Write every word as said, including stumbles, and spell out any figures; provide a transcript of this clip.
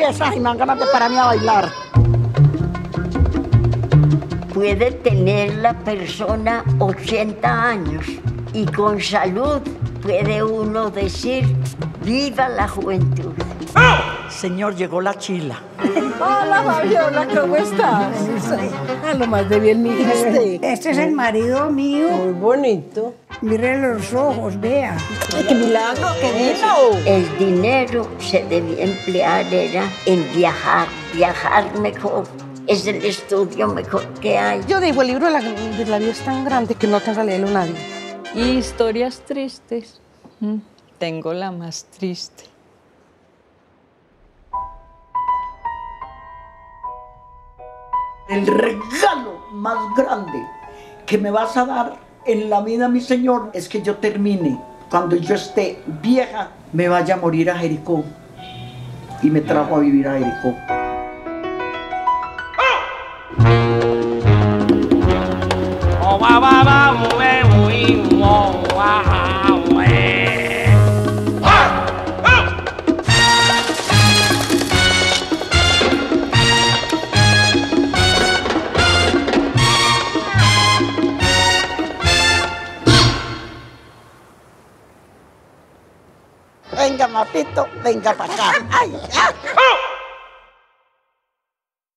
empiezas y me dan ganas de pararme a bailar. Puede tener la persona ochenta años y con salud puede uno decir, ¡viva la juventud! Señor, llegó la chila. Hola, Fabiola, ¿cómo estás? A lo más de bien, mi Este, este es el marido mío. Muy bonito. Mire los ojos, vea. ¡Qué milagro, qué lindo! El dinero se debía emplear era en viajar, viajar mejor. Es el estudio mejor que hay. Yo digo, el libro de la, de la vida es tan grande que no alcanza a leerlo nadie. Historias tristes. Mm, Tengo la más triste. El regalo más grande que me vas a dar en la vida, mi Señor, es que yo termine, cuando yo esté vieja, me vaya a morir a Jericó. Y me trajo a vivir a Jericó. Venga, Mapito, venga para acá. Ay, ah.